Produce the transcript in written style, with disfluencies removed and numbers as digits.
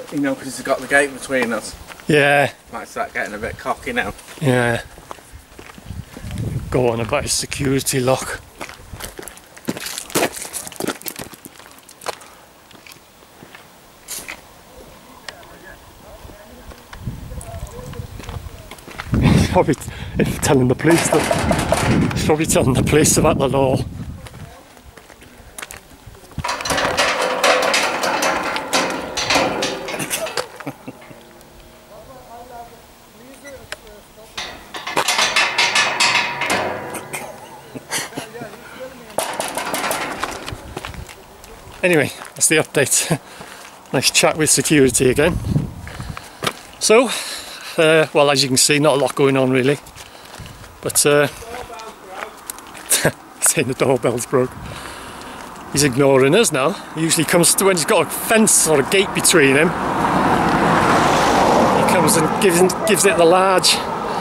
You know, because he's got the gate between us. Yeah. Might start getting a bit cocky now. Yeah. Go on about his security lock. He's probably telling the police that. He's probably telling the police about the law. Anyway, that's the update. Nice chat with security again. So, well, as you can see, not a lot going on really. But, saying the doorbell's broke. He's ignoring us now. He usually comes to when he's got a fence or a gate between him. He comes and gives it the large.